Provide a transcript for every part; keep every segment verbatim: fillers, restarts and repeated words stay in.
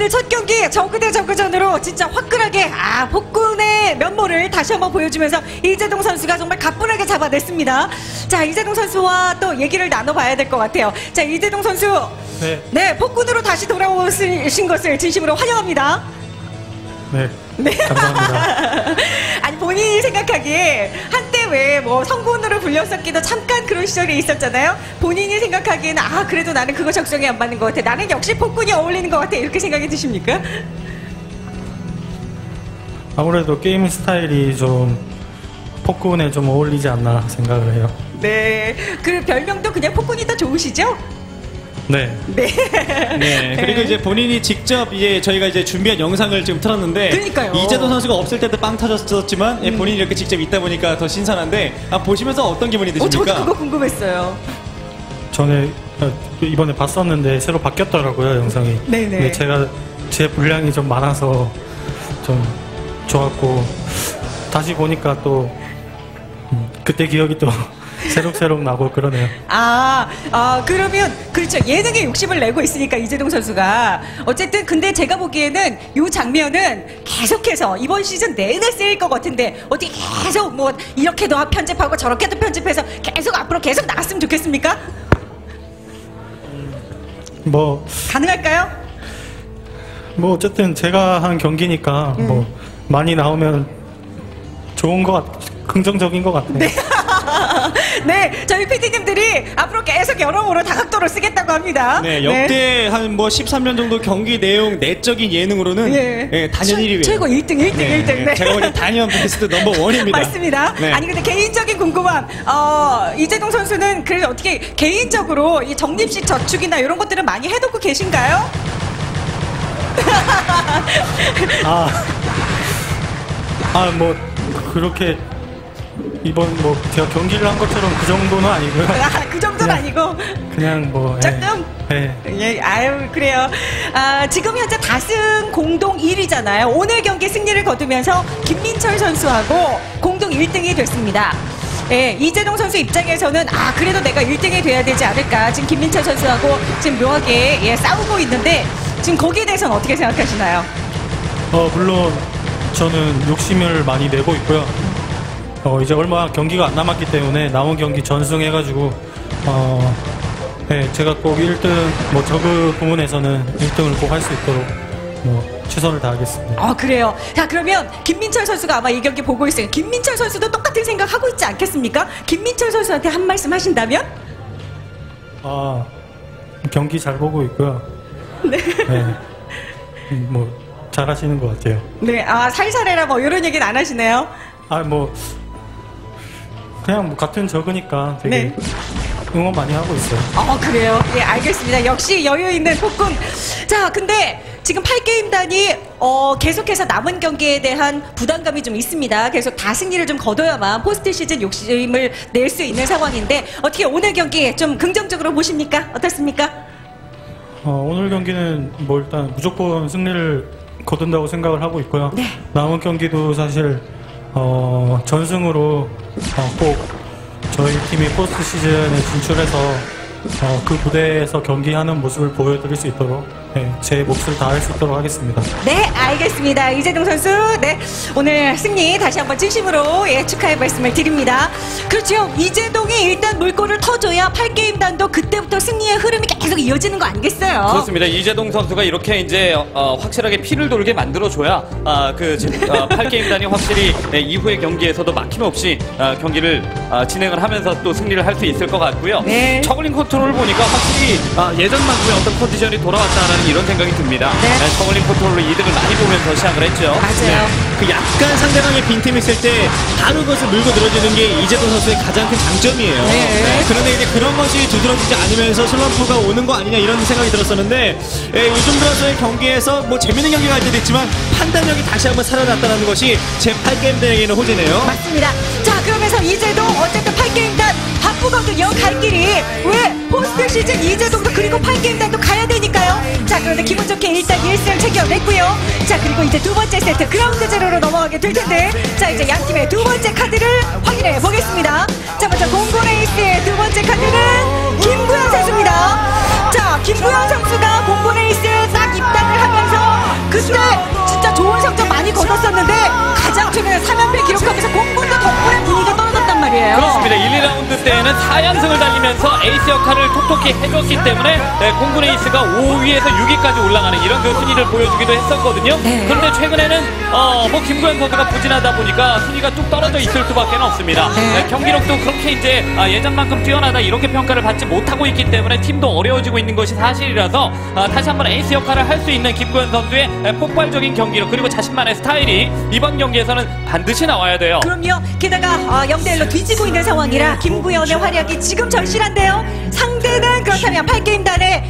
오늘 첫 경기 저그 대 저그전으로 진짜 화끈하게 아 폭군의 면모를 다시 한번 보여주면서 이재동 선수가 정말 가뿐하게 잡아냈습니다. 자, 이재동 선수와 또 얘기를 나눠봐야 될 것 같아요. 자, 이재동 선수, 네, 네 폭군으로 다시 돌아오신 것을 진심으로 환영합니다. 네, 네. 감사합니다. 아니 본인이 생각하기에 한때 왜 뭐 성군으로 불렸었기도 잠깐 그런 시절이 있었잖아요. 본인이 생각하기에는 아 그래도 나는 그거 적성에 안 맞는 것 같아. 나는 역시 폭군이 어울리는 것 같아. 이렇게 생각이 드십니까? 아무래도 게임 스타일이 좀 폭군에 좀 어울리지 않나 생각을 해요. 네. 그 별명도 그냥 폭군이 더 좋으시죠? 네. 네. 네. 그리고 이제 본인이 직접 이제 저희가 이제 준비한 영상을 지금 틀었는데, 그러니까요. 이재동 선수가 없을 때도 빵 터졌었지만 음. 본인이 이렇게 직접 있다 보니까 더 신선한데, 아, 보시면서 어떤 기분이 드십니까? 어, 저도 그거 궁금했어요. 전에 이번에 봤었는데 새로 바뀌었더라고요, 영상이. 네네. 근데 제가 제 분량이 좀 많아서 좀 좋았고, 다시 보니까 또 음, 그때 기억이 또 새록새록 나고 그러네요. 아, 아, 그러면, 그렇죠. 예능에 욕심을 내고 있으니까, 이재동 선수가. 어쨌든, 근데 제가 보기에는 이 장면은 계속해서 이번 시즌 내내 쓰일 것 같은데, 어떻게 계속 뭐, 이렇게도 편집하고 저렇게도 편집해서 계속 앞으로 계속 나갔으면 좋겠습니까? 뭐, 가능할까요? 뭐, 어쨌든 제가 한 경기니까, 음. 뭐, 많이 나오면 좋은 것 같, 긍정적인 것 같아요. 네. 네, 저희 피디님들이 앞으로 계속 여러모로 다각도로 쓰겠다고 합니다. 네, 역대 한 뭐 십삼 년 정도 경기 내용 내적인 예능으로는 예. 예, 단연 일 위예요. 최고 일 등, 일 등, 네, 일 등. 네. 제가 보기엔 단연 베스트 넘버 원입니다. 맞습니다. 네. 아니 근데 개인적인 궁금함, 어, 이재동 선수는 그래도 어떻게 개인적으로 이 적립식 저축이나 이런 것들은 많이 해놓고 계신가요? 아, 아, 뭐, 그렇게, 이번 뭐, 제가 경기를 한 것처럼 그 정도는 아니고요. 아, 그 정도는 그냥, 아니고. 그냥 뭐, 조금? 예. 예. 예, 아유, 그래요. 아, 지금 현재 다승 공동 일 위잖아요. 오늘 경기 승리를 거두면서 김민철 선수하고 공동 일 등이 됐습니다. 예, 이재동 선수 입장에서는 아, 그래도 내가 일 등이 돼야 되지 않을까. 지금 김민철 선수하고 지금 묘하게 예, 싸우고 있는데 지금 거기에 대해서는 어떻게 생각하시나요? 어, 물론, 저는 욕심을 많이 내고 있고요. 어, 이제 얼마 경기가 안 남았기 때문에 남은 경기 전승해가지고, 어, 네, 제가 꼭 일 등, 뭐, 저그 부문에서는 일 등을 꼭 할 수 있도록, 뭐, 최선을 다하겠습니다. 아, 그래요. 자, 그러면 김민철 선수가 아마 이 경기 보고 있어요. 김민철 선수도 똑같은 생각 하고 있지 않겠습니까? 김민철 선수한테 한 말씀 하신다면? 아, 경기 잘 보고 있고요. 네. 네. 뭐, 잘 하시는 것 같아요. 네, 아, 살살해라 뭐 이런 얘기는 안 하시네요. 아, 뭐, 그냥 뭐, 같은 저그니까 되게 네. 응원 많이 하고 있어요. 어, 그래요. 예, 알겠습니다. 역시 여유 있는 폭군. 자, 근데 지금 팔 게임단이 어, 계속해서 남은 경기에 대한 부담감이 좀 있습니다. 계속 다 승리를 좀 거둬야만 포스트 시즌 욕심을 낼 수 있는 상황인데 어떻게 오늘 경기 좀 긍정적으로 보십니까? 어떻습니까? 어, 오늘 경기는 뭐 일단 무조건 승리를 거둔다고 생각을 하고 있고요. 네. 남은 경기도 사실 어, 전승으로 어, 꼭 저희 팀이 포스트 시즌에 진출해서 어, 그 무대에서 경기하는 모습을 보여드릴 수 있도록 네, 제 몫을 다할 수 있도록 하겠습니다. 네, 알겠습니다. 이재동 선수, 네, 오늘 승리 다시 한번 진심으로 예, 축하의 말씀을 드립니다. 그렇죠. 이재동이 일단 물꼬를 터줘야 팔 게임단도 그때부터 승리의 흐름이 계속 이어지는 거 아니겠어요? 그렇습니다. 이재동 선수가 이렇게 이제 어, 확실하게 피를 돌게 만들어줘야 아, 그 어, 팔 게임단이 확실히 네, 이후의 경기에서도 막힘없이 어, 경기를 어, 진행을 하면서 또 승리를 할 수 있을 것 같고요. 네. 저글링 컨트롤을 보니까 확실히 아, 예전만큼의 어떤 컨디션이 돌아왔다는 이런 생각이 듭니다. 네. 네, 저글링 컨트롤로 이득을 많이 보면서 시작을 했죠. 맞아요. 그 약간 상대방의 빈틈 있을 때 바로 그것을 물고 늘어지는 게 이재동 선수의 가장 큰 장점이에요. 네. 그런데 이제 그런 것이 두드러지지 않으면서 슬럼프가 오는 거 아니냐 이런 생각이 들었었는데 예, 요즘 들어서의 경기에서 뭐 재밌는 경기가 할 때도 있지만 판단력이 다시 한번 살아났다는 것이 제 팔 게임단에게는 호재네요. 맞습니다. 자, 그러면서 이재동 어쨌든 팔 게임단 바쁘거든요. 갈 길이. 왜? 포스트 시즌 이재동도 그리고 팔 게임단도 가야 되니까요. 자, 그런데 기분 좋게 일단 일 승 챙겨냈고요. 자, 그리고 이제 두 번째 세트 그라운드 제로로 넘어가게 될 텐데 자, 이제 양 팀의 두 번째 카드를 확인해 보겠습니다. 자, 먼저 공고레이스의 두 번째 카드는 김구현 선수입니다. 자, 김구현 선수가 공고레이스 딱 입단을 하면서 그때 진짜 좋은 성적 많이 거뒀었는데 가장 최근에 삼 연패 기록하면서 공군도 덕분에 분위기가 떨어졌단 말이에요. 그렇습니다. 일, 이 라운드 때는 사 연승을 달리면서 에이스 역할을 톡톡히 해줬기 때문에 네, 공군 에이스가 오 위에서 육 위까지 올라가는 이런 그 순위를 보여주기도 했었거든요. 네. 그런데 최근에는 어, 뭐 김구현 선수가 부진하다 보니까 순위가 뚝 떨어져 있을 수밖에 없습니다. 네. 네, 경기력도 그렇게 이제 아, 예전만큼 뛰어나다 이렇게 평가를 받지 못하고 있기 때문에 팀도 어려워지고 있는 것이 사실이라서 아, 다시 한번 에이스 역할을 할 수 있는 김구현 선수의 폭발적인 경기력 그리고 자신만의 스타일이 이번 경기에서는 반드시 나와야 돼요. 그럼요. 게다가 어, 영 대 일로 뒤지고 있는 상황이라 김구현의 활약이 지금 절실한데요. 상대는 그렇다면 팔 게임단의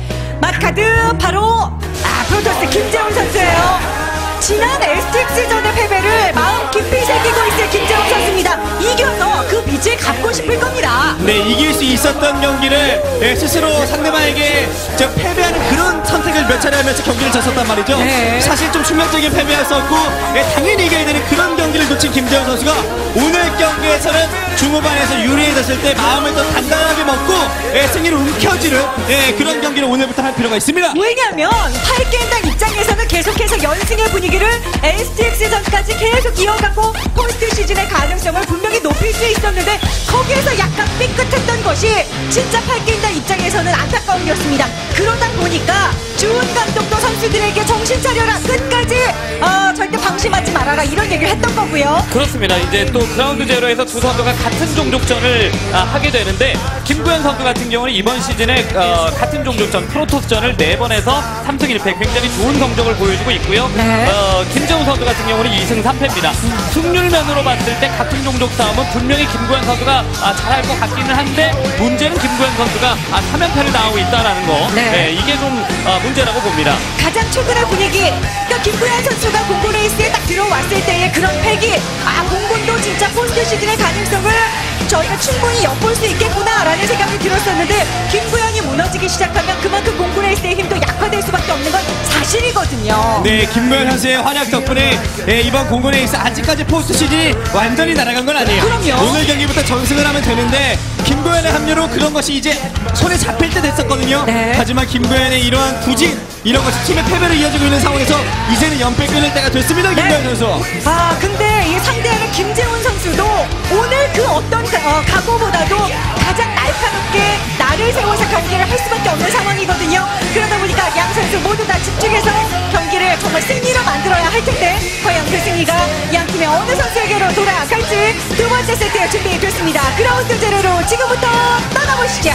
마카드 바로 아 프로토스 김재훈 선수예요. 지난 에스티엑스전의 패배를 마음 깊이 새기고 있을 김재훈 선수입니다. 이겨서 그 빚을 갚고 싶을 겁니다. 네, 이길 수 있었던 경기를 예, 스스로 상대방에게 저 패배하는 그런 선택을 몇 차례 하면서 경기를 졌었단 말이죠. 네. 사실 좀 충격적인 패배였었고 예, 당연히 이겨야 되는 그런 경기를 놓친 김재훈 선수가 오늘 경기에서는 중후반에서 유리해졌을 때 마음을 더 단단하게 먹고 예, 승리를 움켜쥐는 예, 그런 경기를 오늘부터 할 필요가 있습니다. 왜냐면 팔 게임단 입장에서는 계속해서 연승의 분위기를 에스티엑스전까지 계속 이어갔고 포스트 시즌의 가능성을 분명히 높일 수 있었는데 거기에서 약간 삐끗했던 것이 진짜 팔 게임단 입장에서는 안타까운 일이었습니다. 그러다 보니까 주은 감독도 선수들에게 정신 차려라 끝까지 어, 절대 방심하지 말아라 이런 얘기를 했던 거고요. 그렇습니다. 이제 또 그라운드 제로에서 두 선수가 같은 종족전을 아, 하게 되는데 김구현 선수 같은 경우는 이번 시즌에 어, 같은 종족전 프로토스전을 네 번 해서 삼 승 일 패 굉장히 좋은 성적을 보여주고 있고요. 네. 어, 김재훈 선수 같은 경우는 이 승 삼 패입니다. 승률면으로 봤을 때 같은 종족 싸움은 분명히 김구현 선수가 아, 잘할 것 같기는 한데 문제는 김구현 선수가 아, 삼 연패를 당하고 있다는 거. 네. 네, 이게 좀 아, 문제라고 봅니다. 가장 최근의 분위기 그러니까 김구현 선수가 공군 레이스에 딱 들어왔을 때의 그런 패기 아 공군도 진짜 포스트 시즌의 가능성을 저희가 충분히 엿볼 수 있겠구나 라는 생각이 들었었는데 김구현이 무너지기 시작하면 그만큼 공군 레이스의 힘도 약화될 수밖에 없는 건 사실이거든요. 네, 김구현 선수의 활약 덕분에 예, 이번 공군 에이스 아직까지 포스트 시즌이 완전히 날아간 건 아니에요. 그럼요. 오늘 경기부터 전승을 하면 되는데 김구현의 합류로 그런 것이 이제 손에 잡힐 때 됐었거든요. 네. 하지만 김구현의 이러한 부진 이런 것이 팀의 패배를 이어지고 있는 상황에서 이제는 연패 끊을 때가 됐습니다. 김구현 선수. 아 근데 이 상대하는 김재훈 선수도 오늘 그 어떤 어, 각오보다도 가장 날카롭게 나를 세워서 경기를 할 수밖에 없는 상황이거든요. 그러다 보니까 양 선수 모두 다 집중해서 경기를 정말 승리로 만들어야 할 텐데 과연 그 승리가 양 팀의 어느 선수에게로 돌아갈지 두 번째 세트 준비됐습니다. 그라운드 제로로 지금부터 떠나보시죠.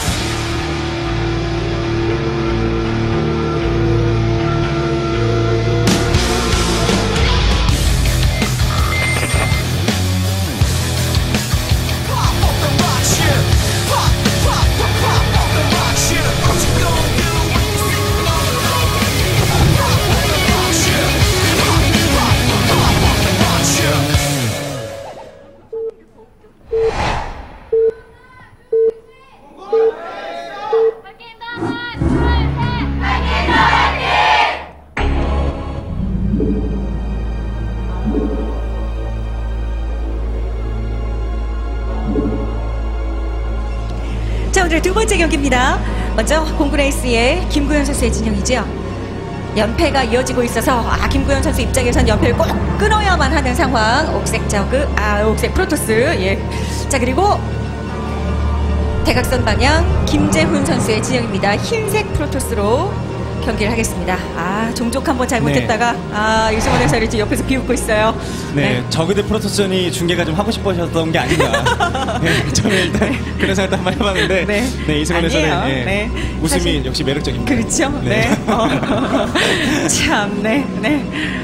자 오늘의 두 번째 경기입니다. 먼저 공군 에이스의 김구현 선수의 진영이죠. 연패가 이어지고 있어서 아 김구현 선수 입장에선 연패를 꼭 끊어야만 하는 상황. 옥색 저그 아 옥색 프로토스 예. 자 그리고 대각선 방향 김재훈 선수의 진영입니다. 흰색 프로토스로 경기를 하겠습니다. 아 종족 한번 잘못했다가 네. 아 유승원 해설이 지금 옆에서 비웃고 있어요. 네, 저그대 프로토스전이 중계가 좀 하고 싶으셨던 게 아닌가. 네, 저는 일단 그런 생각도 한번 해봤는데, 네. 네, 이승원 해설의 아니에요. 예, 네. 웃음이 사실- 역시 매력적입니다. 그렇죠. 네. 네. 어. 참, 네, 네.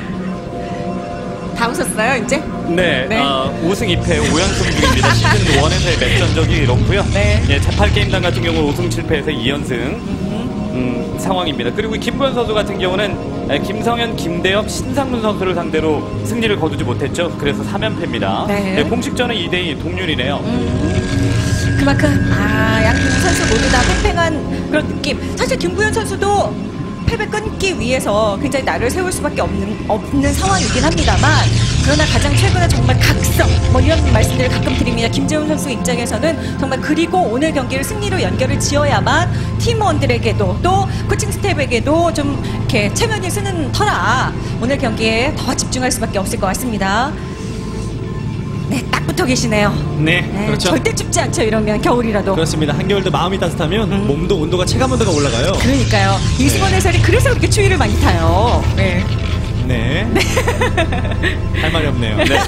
다 웃었어요, 이제? 네, 네. 어, 오 승 이 패 오 연승 중입니다. 시즌 일에서의 맵 전적이 이렇고요. 네. 예, 제팔 게임단 같은 경우는 오 승 칠 패에서 이 연승 음, 상황입니다. 그리고 김구현 선수 같은 경우는 에, 김성현, 김대엽, 신상문 선수를 상대로 승리를 거두지 못했죠. 그래서 삼 연패입니다. 네. 공식전은 이 대 이 동률이네요. 그만큼, 아, 양팀 선수 모두 다 팽팽한 그런 느낌. 사실 김구현 선수도 패배 끊기 위해서 굉장히 나를 세울 수밖에 없는, 없는 상황이긴 합니다만, 그러나 가장 최근에 정말 각성, 뭐 이런 말씀들을 가끔 드립니다. 김재훈 선수 입장에서는 정말 그리고 오늘 경기를 승리로 연결을 지어야만 팀원들에게도 또 코칭 스태프에게도 좀 이렇게 체면이 쓰는 터라 오늘 경기에 더 집중할 수밖에 없을 것 같습니다. 네, 딱 붙어 계시네요. 네, 네, 그렇죠. 절대 춥지 않죠. 이러면 겨울이라도. 그렇습니다. 한겨울도 마음이 따뜻하면 음. 몸도 온도가 체감 온도가 올라가요. 그러니까요. 이승원 해설이 그래서 그렇게 추위를 많이 타요. 네. 네. 할 말이 없네요. 네.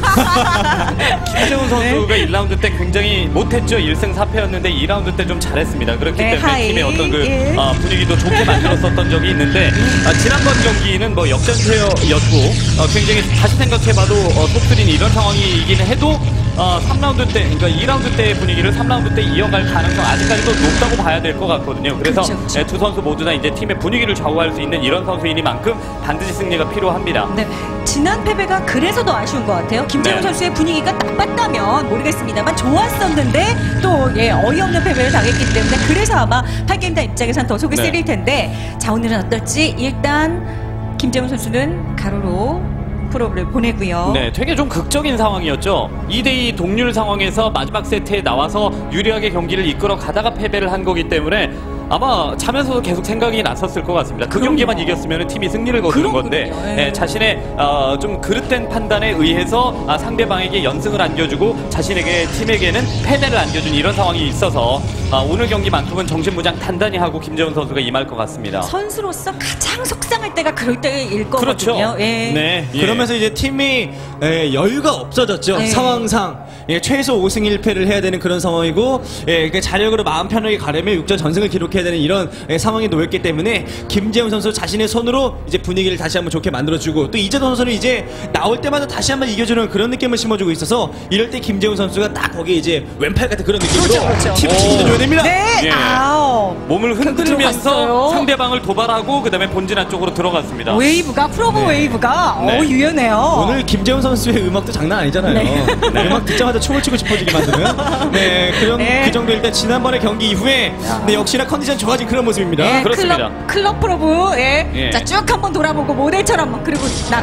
김재훈 선수가 일 라운드 때 굉장히 못했죠. 일 승 사 패였는데 이 라운드 때 좀 잘했습니다. 그렇기 네, 때문에 하이. 팀의 어떤 그 예. 어, 분위기도 좋게 만들었었던 적이 있는데 아, 지난번 경기는 뭐 역전패였고 어, 굉장히 다시 생각해봐도 어, 속쓰린 이런 상황이긴 해도 어, 삼 라운드 때, 그러니까 이 라운드 때의 분위기를 삼 라운드 때 이어갈 가능성 아직까지도 높다고 봐야 될 것 같거든요. 그래서 그쵸, 그쵸. 네, 두 선수 모두 다 이제 팀의 분위기를 좌우할 수 있는 이런 선수이니만큼 반드시 승리가 필요합니다. 네, 지난 패배가 그래서 더 아쉬운 것 같아요. 김재훈 네. 선수의 분위기가 딱 맞다면 모르겠습니다만 좋았었는데 또 예, 어이없는 패배를 당했기 때문에 그래서 아마 팔게임단 입장에선 더 속이 네. 쓰릴 텐데 자 오늘은 어떨지 일단 김재훈 선수는 가로로 프로를 보내고요. 네, 되게 좀 극적인 상황이었죠. 이 대 이 동률 상황에서 마지막 세트에 나와서 유리하게 경기를 이끌어 가다가 패배를 한 거기 때문에 아마 자면서도 계속 생각이 났었을 것 같습니다. 그 그럼요. 경기만 이겼으면 팀이 승리를 거두는 그럼, 건데 그럼요. 예. 네, 자신의 어, 좀 그릇된 판단에 의해서 아, 상대방에게 연승을 안겨주고 자신에게 팀에게는 패배를 안겨준 이런 상황이 있어서 아, 오늘 경기만큼은 정신무장 단단히 하고 김재훈 선수가 임할 것 같습니다. 선수로서 가장 속상할 때가 그럴 때일 거거든요. 그렇죠. 예. 네. 예. 그러면서 이제 팀이 에, 여유가 없어졌죠. 네. 상황상 예, 최소 오 승 일 패를 해야 되는 그런 상황이고 예, 그 자력으로 마음 편하게 가려면 육 전 전승을 기록해야 되는 이런 예, 상황에 놓였기 때문에 김재훈 선수 자신의 손으로 이제 분위기를 다시 한번 좋게 만들어주고 또 이재동 선수는 이제 나올 때마다 다시 한번 이겨주는 그런 느낌을 심어주고 있어서 이럴 때 김재훈 선수가 딱 거기에 이제 왼팔 같은 그런 느낌으로 그렇죠, 그렇죠. 팀을 오. 책임져줘야 됩니다. 네. 예. 아우. 몸을 흔들면서 들어갔어요. 상대방을 도발하고 그다음에 본진 안쪽으로 들어갔습니다. 웨이브가 프로브 웨이브가 네. 어 유연해요. 오늘 김재훈 선수의 음악도 장난 아니잖아요. 네. 음악 듣자마자 춤을 추고 싶어지게 만드는 네 그런 네. 그 정도 일단 지난번에 경기 이후에 네, 역시나 컨디션 좋아진 그런 모습입니다. 예, 그렇습니다. 클럽, 클럽 프로브, 예. 예. 자, 쭉 한번 돌아보고 모델처럼 그리고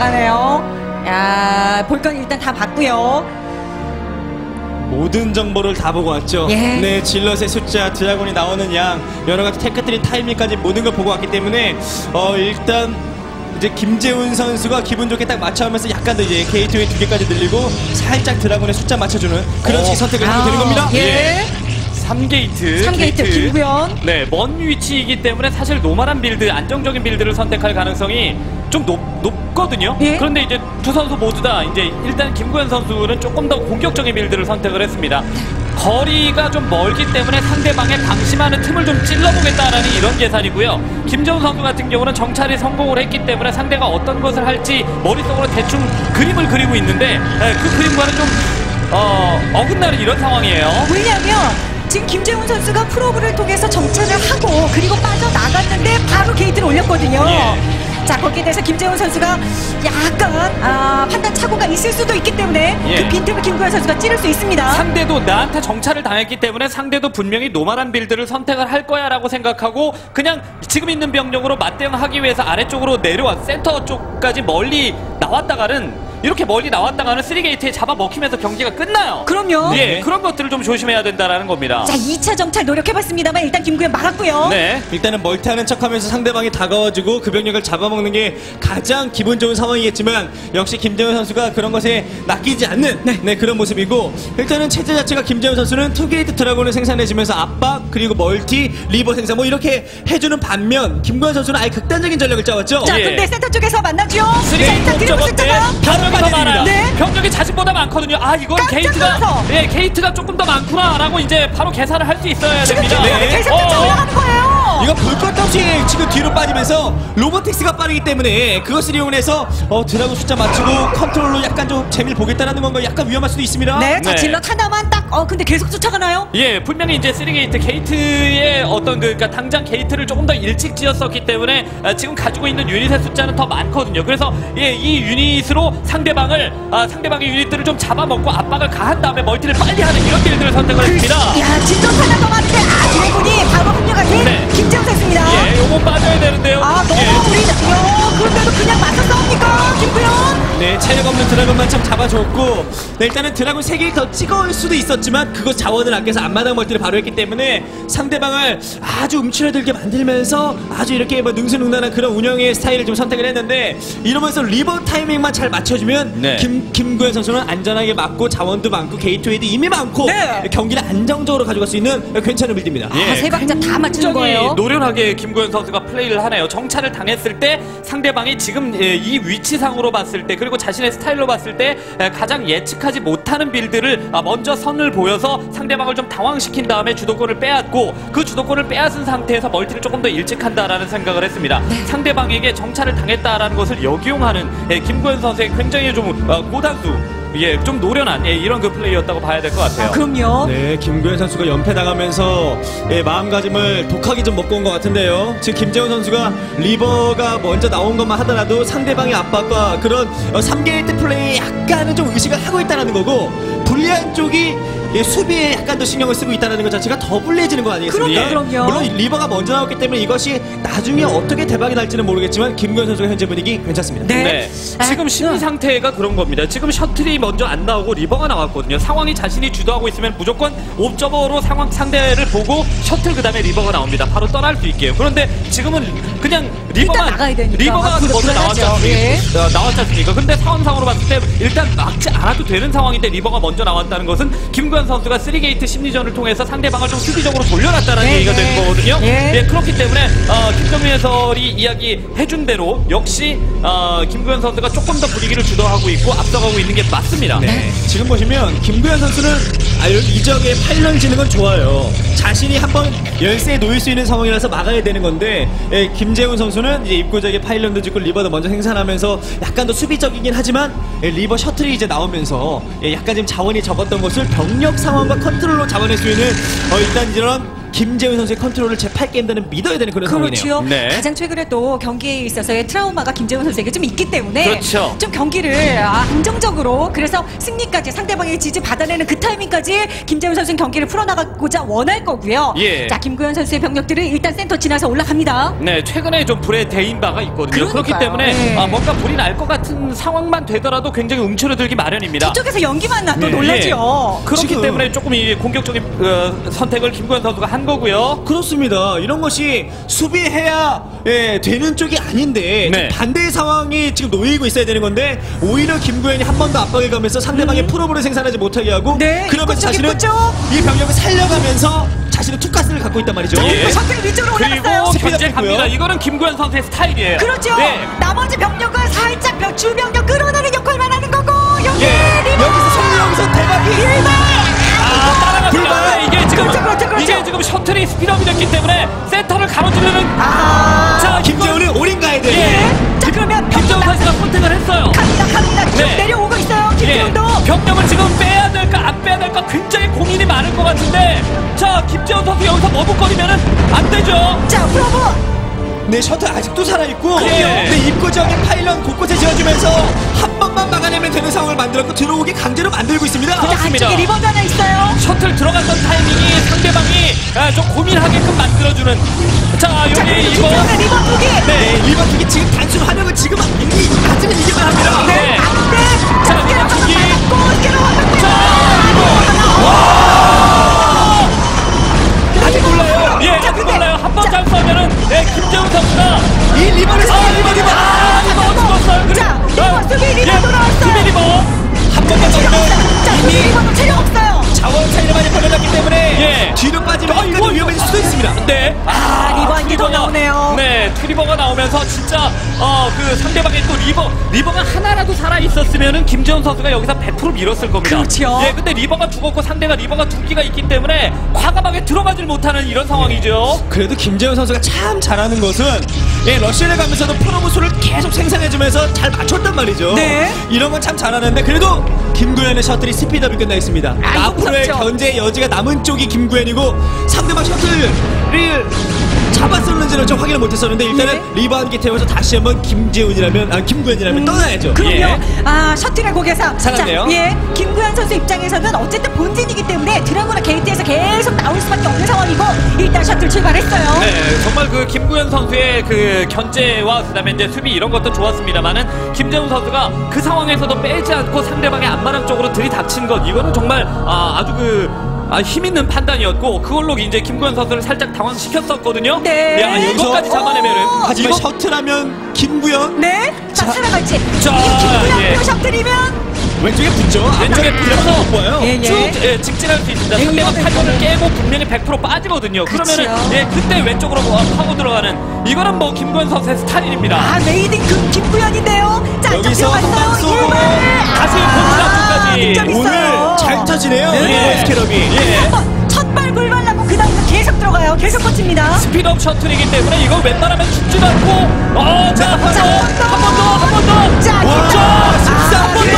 나가네요. 야, 볼 건 일단 다 봤고요. 모든 정보를 다 보고 왔죠. 예. 네, 질럿의 숫자, 드라곤이 나오는 양, 여러 가지 테크트리 타이밍까지 모든 걸 보고 왔기 때문에 어 일단 이제 김재훈 선수가 기분 좋게 딱 맞춰하면서 약간 더 이제 게이트웨이 두 개까지 늘리고 살짝 드라곤의 숫자 맞춰주는 그런 어. 식의 선택을 하면 되는 겁니다. 예. 삼 게이트. 삼 게이트 김구현. 네, 먼 위치이기 때문에 사실 노멀한 빌드, 안정적인 빌드를 선택할 가능성이 좀 높, 높거든요. 예? 그런데 이제 두 선수 모두 다 이제 일단 김구현 선수는 조금 더 공격적인 빌드를 선택을 했습니다. 거리가 좀 멀기 때문에 상대방의 방심하는 틈을 좀 찔러보겠다라는 이런 계산이고요. 김재훈 선수 같은 경우는 정찰에 성공을 했기 때문에 상대가 어떤 것을 할지 머릿속으로 대충 그림을 그리고 있는데 네, 그 그림과는 좀 어, 어긋나는 이런 상황이에요. 왜냐하면 지금 김재훈 선수가 프로브를 통해서 정찰을 하고 그리고 빠져나갔는데 바로 게이트를 올렸거든요. 예. 자, 거기에 대해서 김재훈 선수가 약간 아, 판단 착오가 있을 수도 있기 때문에 예. 그 빈틈을 김구현 선수가 찌를 수 있습니다. 상대도 나한테 정찰을 당했기 때문에 상대도 분명히 노멀한 빌드를 선택을 할 거야 라고 생각하고 그냥 지금 있는 병력으로 맞대응하기 위해서 아래쪽으로 내려와 센터 쪽까지 멀리 나왔다가는 이렇게 멀리 나왔다가는 쓰리 게이트에 잡아먹히면서 경기가 끝나요. 그럼요. 예, 그런 것들을 좀 조심해야 된다라는 겁니다. 자, 이 차 정찰 노력해봤습니다만 일단 김구현 막았고요. 네. 일단은 멀티하는 척하면서 상대방이 다가와주고 그 병력을 잡아먹는 게 가장 기분 좋은 상황이겠지만 역시 김재훈 선수가 그런 것에 낚이지 않는 네, 그런 모습이고 일단은 체제 자체가 김재훈 선수는 투게이트 드라곤을 생산해주면서 압박 그리고 멀티 리버 생산 뭐 이렇게 해주는 반면 김구현 선수는 아예 극단적인 전략을 짜왔죠. 자, 예. 근데 센터 쪽에서 만나죠. 쓰리 자, 게이트 일단 드리블 옥저버 때 숫자가 병력이 더 많아요. 네. 병력이 자신보다 많거든요. 아, 이건 깜짝 게이트가 놀라서. 예, 게이트가 조금 더 많구나라고 이제 바로 계산을 할 수 있어야 지금 됩니다. 김구현이 네. 계속 어. 쫓아 올라가는 거예요. 이거 볼 것도 없이 지금 뒤로 빠지면서 로보틱스가 빠르기 때문에 그것을 이용해서 어, 드라곤 숫자 맞추고 컨트롤로 약간 좀 재미를 보겠다는 건가 약간 위험할 수도 있습니다. 네, 자, 네. 질럿 하나만 딱, 어, 근데 계속 쫓아가나요? 예, 분명히 이제 쓰리 게이트 게이트의 어떤 그 그러니까 당장 게이트를 조금 더 일찍 지었었기 때문에 아, 지금 가지고 있는 유닛의 숫자는 더 많거든요. 그래서 예, 이 유닛으로 상대방을 아, 상대방의 유닛들을 좀 잡아먹고 압박을 가한 다음에 멀티를 빨리 하는 이런 빌드를 선택을 했습니다. 야, 진짜 하나 더 맞는데, 아, 드래곤이 바로 합류하긴 네. 김재훈 선수입니다. 예, 요거 빠져야 되는데요. 아, 너무 예. 우리, 야, 그런데도 그냥 맞서 싸웁니까, 김구현? 네, 체력 없는 드라곤만 참 잡아줬고, 네, 일단은 드라곤 세 개를 더 찍어올 수도 있었지만 그것 자원을 아껴서 앞마당 멀티를 바로 했기 때문에 상대방을 아주 움츠러들게 만들면서 아주 이렇게 뭐 능수능란한 그런 운영의 스타일을 좀 선택을 했는데, 이러면서 리버 타이밍만 잘 맞춰주면 네. 김, 김구현 선수는 안전하게 맞고 자원도 많고 게이트웨이도 이미 많고 네. 경기를 안정적으로 가져갈 수 있는 괜찮은 빌드입니다. 예, 아, 세 박자 다 맞추는 굉장히 거예요. 노련하게 김구현 선수가 플레이를 하네요. 정찰을 당했을 때 상대방이 지금 예, 이 위치상으로 봤을 때, 그리고 자신의 스타일로 봤을 때 예, 가장 예측하지 못하는 빌드를 아, 먼저 선을 보여서 상대방을 좀 당황시킨 다음에 주도권을 빼앗고, 그 주도권을 빼앗은 상태에서 멀티를 조금 더 일찍 한다라는 생각을 했습니다. 상대방에게 정찰을 당했다라는 것을 역이용하는 예, 김구현 선수의 굉장히 좀 어, 고단수, 예, 좀 노련한 예, 이런 그 플레이였다고 봐야 될 것 같아요. 아, 그럼요. 네, 김구현 선수가 연패당하면서 예, 마음가짐을 독하게 좀 먹고 온 것 같은데요. 지금 김재훈 선수가 리버가 먼저 나온 것만 하더라도 상대방의 압박과 그런 어, 삼 개 일 대 플레이에 약간은 좀 의식을 하고 있다는 거고, 불리한 쪽이 예, 수비에 약간 더 신경을 쓰고 있다는 것 자체가 더 불리해지는 거 아니겠습니까? 그럼요, 그럼요. 물론 리버가 먼저 나왔기 때문에 이것이 나중에 어떻게 대박이 날지는 모르겠지만 김구현 선수가 현재 분위기 괜찮습니다. 네. 네. 아, 지금 심리 상태가 그런 겁니다. 지금 셔틀이 먼저 안 나오고 리버가 나왔거든요. 상황이 자신이 주도하고 있으면 무조건 옵저버로 상황 상대를 보고 셔틀 그다음에 리버가 나옵니다. 바로 떠날 수 있게요. 그런데 지금은 그냥 리버가 일단 나가야 되니까. 리버가 앞으로 먼저 나왔지 불안하죠. 않습니까? 예. 어, 나왔지 않습니까? 근데 상황상으로 봤을 때 일단 막지 않아도 되는 상황인데 리버가 먼저 나왔다는 것은 김구현 선수가 쓰리 게이트 심리전을 통해서 상대방을 좀 수비적으로 돌려놨다는 네, 얘기가 네. 되는 거거든요. 예. 예, 그렇기 때문에 어, 김정민 해설이 이야기해준 대로 역시 어, 김구현 선수가 조금 더 분위기를 주도하고 있고 앞서가고 있는 게 맞습니다. 네. 지금 보시면 김구현 선수는 아, 이 지역에 파일런 지는 건 좋아요. 자신이 한번 열세에 놓일 수 있는 상황이라서 막아야 되는 건데, 예, 김재훈 선수는 이제 입구적에 파일런도 짓고 리버도 먼저 생산하면서 약간 더 수비적이긴 하지만 예, 리버 셔틀이 이제 나오면서 예, 약간 지금 자원이 적었던 것을 병력 상황과 컨트롤로 잡아낼 수 있는 어, 일단 이런 김재훈 선수의 컨트롤을 제팔 게임들은 믿어야 되는 그런 상황이네요. 그렇죠. 네. 가장 최근에 또 경기에 있어서의 트라우마가 김재훈 선수에게 좀 있기 때문에 그렇죠. 좀 경기를 아, 안정적으로, 그래서 승리까지, 상대방의 지지 받아내는 그 타이밍까지 김재훈 선수는 경기를 풀어나가고자 원할 거고요. 예. 자, 김구현 선수의 병력들은 일단 센터 지나서 올라갑니다. 네, 최근에 좀 불에 대인 바가 있거든요. 그렇기 그러니까요. 때문에 네. 아, 뭔가 불이 날 것 같은 상황만 되더라도 굉장히 움츠러들기 마련입니다. 저쪽에서 연기만 나도 네. 놀라죠. 예. 그렇기 지금- 때문에 조금 이 공격적인 어, 선택을 김구현 선수가 한 거고요. 그렇습니다. 이런 것이 수비해야 예, 되는 쪽이 아닌데 네. 반대의 상황이 지금 놓이고 있어야 되는 건데, 오히려 김구현이 한 번 더 압박을 가면서 상대방의 프로브를 생산하지 못하게 하고, 음. 네, 그러면서 이쪽, 자신은 이쪽. 이 병력을 살려가면서 자신의 투가스를 갖고 있단 말이죠. 예. 셔틀 위쪽으로 그리고 올라갔어요. 스피드 견제 업이고요. 갑니다. 이거는 김구현 선수의 스타일이에요. 그렇죠. 네. 나머지 병력은 살짝 병- 주병력 끌어내는 역할만 하는 거고, 여기 예. 리버! 여기서 성공하면서 대박이 아, 따라갑니다. 불발. 네, 이게 지금 그렇죠, 그렇죠, 그렇죠. 이게 지금 셔틀이 스피드업이 됐기 때문에 센터를 가로지르는 아, 자, 김재훈은 올인 가야 돼. 예. 자, 그러면 김정은 선수가 선택을 했어요. 갑니다, 갑니다. 쭉 네. 내려오고 있어요. 예, 김재훈도. 병력을 지금 빼야 될까 안 빼야 될까 굉장히 고민이 많을 것 같은데, 자, 김재훈 선수 여기서 머뭇거리면은 안 되죠. 자, 프로브. 네, 셔틀 아직도 살아있고, 그럼요. 네, 입구 지역에 파일런 곳곳에 지어주면서 한 번만 막아내면 되는 상황을 만들었고 들어오게 강제로 만들고 있습니다. 그렇죠. 그렇습니다. 안쪽에 리버가 하나 있어요. 셔틀 들어갔던 타이밍이 상대방이 아, 좀 고민하게끔 만들어주는. 자, 자, 여기 그리고 이거. 뒤쪽에 리버 두 개. 네, 일반 투기 지금 단순 화력을 지금 이기, 가지면 이기만 합니다. 네. 안 돼. 자, 자, 리버 두 개. 고 깨로 자, 아직 몰라요. 예, 자, 아직 근데- 몰라요. 한 번 잘 쏘면은, 예, 김재훈 선수가. 이 리버를 아, 리버, 리버. 아, 리버 죽었어요. 그래. 자, 리버, 어, 수비 리버 예, 돌아왔어요. 수비 리버. 한 번만 더 자, 넣으면 수비 이미 리버도 체력 없어요. 자원 차이를 많이 벌어졌기 때문에 예. 뒤로 빠지면 아, 끝까지 이거- 위험해질 수도 있습니다. 네. 아, 리버 한 개 더 트리버가- 나오네요. 네, 트리버가 나오면서 진짜 어 그 상대방의 또 리버 리버가 하나라도 살아 있었으면은 김재훈 선수가 여기서 백 퍼센트 밀었을 겁니다. 그렇죠. 예, 근데 리버가 죽었고 상대가 리버가 두 개가 있기 때문에 과감하게 들어가질 못하는 이런 상황이죠. 그래도 김재훈 선수가 참 잘하는 것은 예, 러시를 가면서도 프로모수를 계속 생산해주면서 잘 맞췄단 말이죠. 네. 이런 건 참 잘하는데, 그래도 김구현의 셔틀이 스피드업이 끝나 있습니다. 아, 이거 앞으로의 무섭죠. 견제 여지가 남은 쪽이 김구현이고, 상대방 셔틀을 잡았었는지는 좀 확인을 못했었는데 일단은 예. 리바운드 태워서 다시 한번 김재훈이라면 아 김구현이라면 떠나야죠. 그럼요. 예. 아, 셔틀의 곡에서. 살았네요. 자, 예. 김구현 선수 입장에서는 어쨌든 본진이기 때문에 드라고나 게이트에서 계속 나올 수밖에 없는 상황이고, 일단 셔틀 출발했어요. 네, 정말 그 김구현 선수의 그 견제와 그다음에 이제 수비 이런 것도 좋았습니다만은 김재훈 선수가 그 상황에서도 빼지 않고 상대방의 앞마당 쪽으로 들이닥친 것, 이거는 정말 아, 아주 그 아, 힘있는 판단이었고, 그걸로 이제 김구현 선수를 살짝 당황시켰었거든요. 네. 야, 이것까지 잡아내면은 오, 하지만 이거 셔틀하면 김구현 네. 자, 살아갈지. 자, 이게 김구현 예. 표 셔틀이면. 왼쪽에 붙죠. 왼쪽에 붙여서 못 보여요. 예, 예. 쭉 예, 직진할 수 있습니다. 예, 상대방 이거는- 팔번을 깨고 분명히 백 퍼센트 빠지거든요. 그쵸. 그러면은 예, 그때 왼쪽으로 뭐 파고 들어가는, 이거는 뭐 김구현 선수의 스타일입니다. 아, 메이딩 그 김구현인데요. 자, 여기서 한방 들어갔어요. 쏘고 일발. 다시 아, 본진까지. 득점 있어요. 오늘 잘 터지네요. 예. 리버 스캐럽이. 예. 한번 첫발 불발라고 그 다음에 계속 들어가요. 계속 꽂힙니다. 스피드업 셔틀이기 때문에 이거 웬만하면 죽지도 않고, 어, 자, 한 번 더, 한 번 더, 한 번 더. 자, 와, 자, 십사 아, 번 그래요.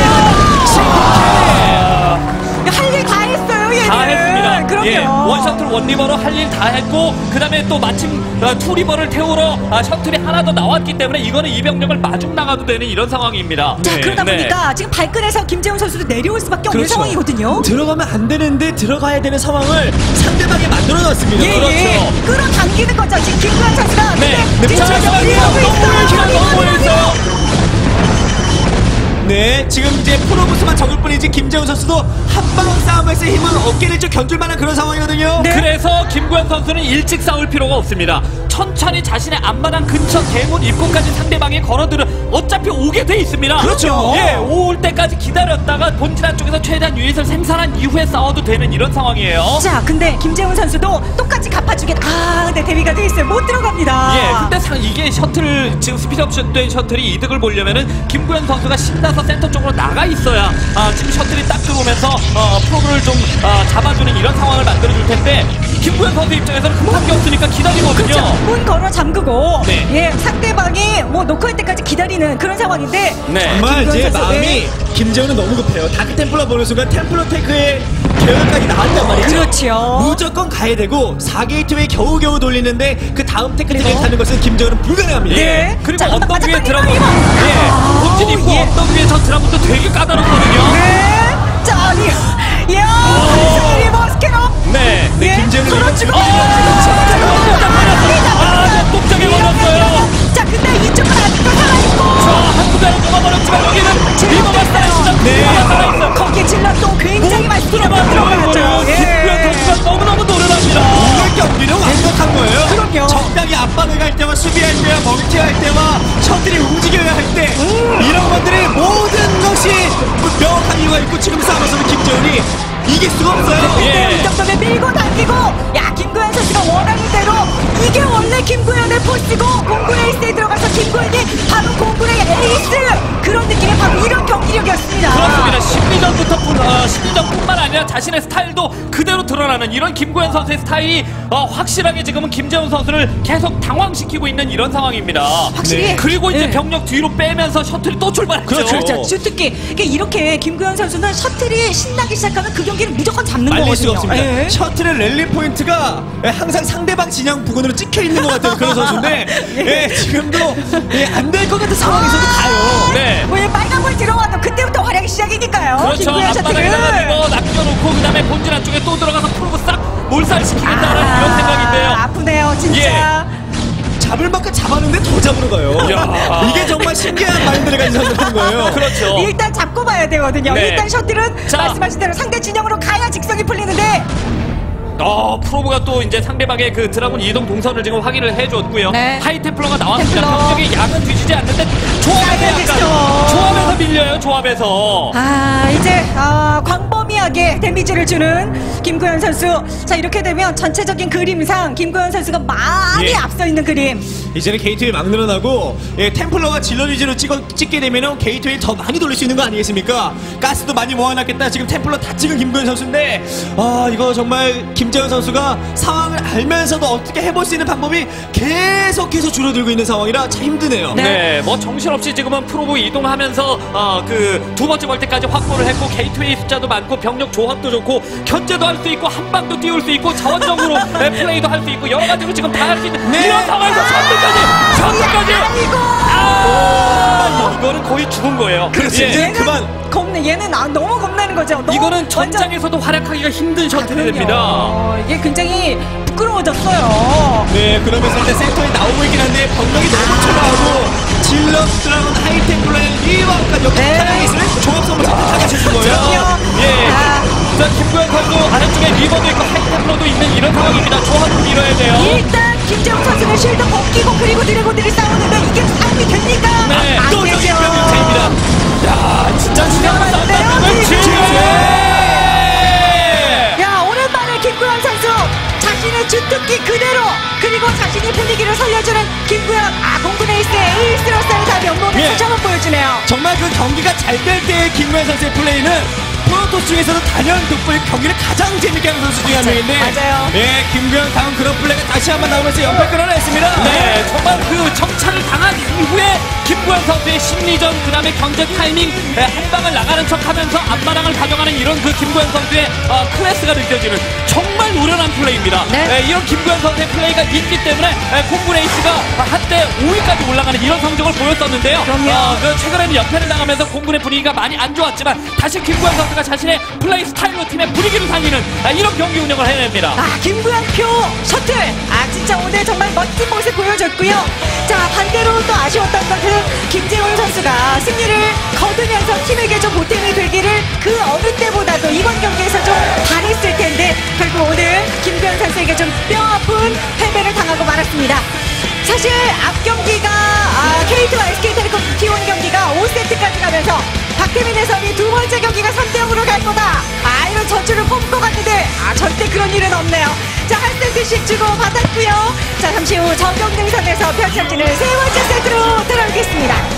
더. 할 일 다 했어요, 얘는. 다 했습니다. 그럼요. 예, 원 셔틀 원 리버로 할 일 다 했고, 그 다음에 또 마침 어, 투 리버를 태우러 아, 셔틀이 하나 더 나왔기 때문에 이거는 이병력을 마중 나가도 되는 이런 상황입니다. 자, 네, 그러다 네. 보니까 지금 발끈해서 김재훈 선수도 내려올 수밖에 없는 그렇죠. 상황이거든요. 들어가면 안 되는데 들어가야 되는 상황을 상대방이 만들어 놨습니다. 예, 그렇죠. 예. 끌어당기는 거죠. 지금 김구현 선수가. 네, 근데 네, 뒤쪽에서 자, 밀고 있어요. 기간 너무 보였어요. 네, 지금 이제 프로브스만 적을 뿐이지 김재훈 선수도 한방 싸움에서 힘을 얻게 될줄 견줄 만한 그런 상황이거든요. 네. 그래서 김구현 선수는 일찍 싸울 필요가 없습니다. 천천히 자신의 앞마당 근처 대문 입구까지 상대방이 걸어들어 어차피 오게 돼 있습니다. 그렇죠. 예, 올 때까지 기다렸다가 본진 안쪽에서 최대한 유닛을 생산한 이후에 싸워도 되는 이런 상황이에요. 자, 근데 김재훈 선수도 똑같이 갚아주겠다. 아, 근데 대비가 돼 있어요. 못 들어갑니다. 예, 근데 상, 이게 셔틀, 지금 스피드업 된 셔틀이 이득을 보려면은 김구현 선수가 신나서 센터 쪽으로 나가 있어야 아, 지금 셔틀이 딱 들어오면서 어, 프로를 좀 어, 잡아주는 이런 상황을 만들어줄 텐데, 김구현 선수 입장에서는 급한 게 없으니까 기다리거든요. 그렇죠. 문 걸어 잠그고 네. 예, 상대방이 뭐 노크할 때까지 기다리는 그런 상황인데. 네. 정말 김구현 이제 선수, 마음이 네. 김재훈은 너무 급해요. 다크 템플러 보는 순간 템플러 테크의 계획까지 나왔단 말이죠. 그렇죠. 무조건 가야 되고 사 게이트웨이 겨우겨우 돌리는데 그 다음 테크 테크를 타는 것은 김재훈은 불가능합니다. 예. 네. 그리고 자, 언덕 맞아, 위에 빨리, 드라군, 빨리, 빨리. 예, 아, 본진 입구 예. 언덕 위에 저 드라군도 되게 까다롭거든요. 네. 자, 리, 야, 리버 스캐너. 네. 예. 김재훈은 그렇지고. 아, 똑똑하게 맞았어요. 자, 근데 이쪽은 아직도 살아있고. 자, 한 구대를 뽑아버렸지만 여기는 리버가 살아있어. 네. 리버가 살아있어. 거기에 질러 또 굉장히 많이 들어가죠. 들어가죠. 김구현 선수가 너무너무 노련합니다. 오늘 경기는 완벽한 거예요. 그럼요. 적당히 압박을 갈 때와 수비할 때와 멀티할 때와 셔틀이 움직여야 할 때 이런 것들이 모든 것이 명확한 이유가 있고 지금 싸움에서는 김재훈이 이길 수가 없어요. 예. 이 정도면 밀고 당기고, 야, 김구현 선수가 원하는 대로 이게 원래 김구현의 포스고, 공군의 에이스에 들어가서 김구현이 바로 공군의 에이스, 그런 느낌의 바로 이런 경기력이었습니다. 그렇습니다. 심리전부터 뿐- 어, 심리전뿐만 아니라 자신의 스타일도 그대로 드러나는 이런 김구현 선수의 스타일이 어, 확실하게 지금은 김재훈 선수를 계속 당황시키고 있는 이런 상황입니다. 확실히. 그리고 이제 네. 병력 뒤로 빼면서 셔틀이 또 출발했죠. 그렇죠. 자, 주특기. 그러니까 이렇게 김구현 선수는 셔틀이 신나기 시작하면 그 경기를 무조건 잡는 말릴 거거든요. 수가 없습니다. 예. 셔틀의 랠리 포인트가 항상 상대방 진영 부근으로 찍혀 있는 것 같은 그런 선수인데 예, 지금도 예, 안 될 것 같은 상황에서도 가요. 네. 왜 빨간불 들어와도 그때부터 활약이 시작이니까요. 그렇죠. 김구현 앞바닥에다가 셔틀은. 이거 남겨놓고 그다음에 본진 안쪽에 또 들어가서 프로브 싹 몰살시키겠다라는 이런 생각인데요. 아프네요, 진짜. 잡을 만큼 잡았는데 더 잡으러 가요. 야. 이게 정말 신기한 마인드를 가진 선수라는 거예요. 그렇죠. 일단 잡고 봐야 되거든요. 네. 일단 셔틀은 자. 말씀하신 대로 상대 진영으로 가야 직성이 풀리는데. 어, 프로브가 또 이제 상대방의 그 드라군 이동 동선을 지금 확인을 해줬고요. 네. 하이테플러가 나왔습니다. 템플러. 병력의 양은 뒤지지 않는데 조합에서 사이언티스트. 약간 조합에서 밀려요. 조합에서. 아, 이제 아, 광범위하게 데미지를 주는 김구현 선수. 자, 이렇게 되면 전체적인 그림상 김구현 선수가 많이 예. 앞서 있는 그림. 이제는 게이트웨이 막 늘어나고 예, 템플러가 질러리지로 찍어, 찍게 되면은 게이트웨이 더 많이 돌릴 수 있는 거 아니겠습니까? 가스도 많이 모아놨겠다. 지금 템플러 다 찍은 김구현 선수인데 아 이거 정말 김재현 선수가 상황을 알면서도 어떻게 해볼 수 있는 방법이 계속해서 줄어들고 있는 상황이라 참 힘드네요. 네. 네, 뭐 정신없이 지금은 프로브 이동하면서 어, 그 두 번째 벌떼까지 확보를 했고 게이트웨이 숫자도 많고 병력 조합도 좋고 견제도 할 수 있고 한 방도 띄울 수 있고 자원적으로 네, 플레이도 할 수 있고 여러 가지로 지금 다 할 수 있는 네. 이런 상황에서 선두까지 선두까지 아이고. 아 이거는 거의 죽은 거예요. 그렇지. 예. 이제 얘는 그만. 겁내. 얘는 아, 너무 겁나는 거죠. 너무 이거는 완전- 전장에서도 활약하기가 힘든 셔틀이 그럼요. 됩니다. 어, 이게 굉장히 부끄러워졌어요. 네, 그러면서 일단 센터에 나오고 있긴 한데 병력이 너무 초라하고 질럿, 드라곤, 하이템플러의 리버까지 여기 네. 타격이 있으면 조합성을 다 갖춰준 거예요. 그럼요. 예. 아, 자, 김구현 선수 아래쪽에 리버도 있고 하이템플러도 있는 이런 상황입니다. 조합을 밀어야 돼요. 일단 김재웅 선수는 쉴드 벗기고 그리고 드래곤들이 싸우는데 이게 싸움이 됩니까? 네, 안 또 되죠. 저기 병력 차입니다. 야, 진짜 중요한 중요한데요, 싸움을 지금. 지네. 야, 오랜만에 김구현 선수 자신의 주특기 그대로 그리고 자신의 분위기를 살려주는 김구현 아 공군 에이스의 에이스로서의 다 면모를 예. 다시 한번 보여주네요. 정말 그 경기가 잘 될 때의 김구현 선수의 플레이는 프로토스 중에서도 단연 돋보인 경기를 가장 재밌게 하는 선수 중에 한 명인데 맞아요. 네, 김구현 다음 그런 플레이가 다시 한번 나오면서 연패 끌어냈습니다. 네, 정말 그 정찰을 당한 이후에 김구현 선수의 심리전, 그 다음에 경제 타이밍, 네, 한 방을 나가는 척 하면서 앞마당을 가져가는 이런 그 김구현 선수의 어, 클래스가 느껴지는 정말 노련한 플레이입니다. 네. 네, 이런 김구현 선수의 플레이가 있기 때문에 네, 공군 에이스가 한때 오 위까지 올라가는 이런 성적을 보였었는데요. 그럼요. 어, 그 최근에는 연패를 당하면서 공군의 분위기가 많이 안 좋았지만 다시 김구현 선수가 자신의 플레이 스타일로 팀의 분위기를 살리는 아, 이런 경기 운영을 해냅니다. 아, 김구현 표 셔틀. 아, 진짜 오늘 정말 멋진 모습 보여줬고요. 자, 반대로 또 아쉬웠던 것은 김재훈 선수가 승리를 거두면서 팀에게 좀 보탬이 되기를 그 어느 때보다도 이번 경기에서 좀 잘했을 텐데 결국 오늘 김구현 선수에게 좀 뼈아픈 패배를 당하고 말았습니다. 사실 앞 경기가 아, 케이티와 에스케이텔레콤 티원 경기가 오 세트까지 가면서 박태민 해설이 두 번째 경기가 삼 대 영으로 갈 거다. 아, 이런 전투를 폼고 갔는데 아, 절대 그런 일은 없네요. 자, 한 세트씩 주고 받았고요. 자, 잠시 후 정경능선에서 펼쳐지는 세 번째 세트로 돌아오겠습니다.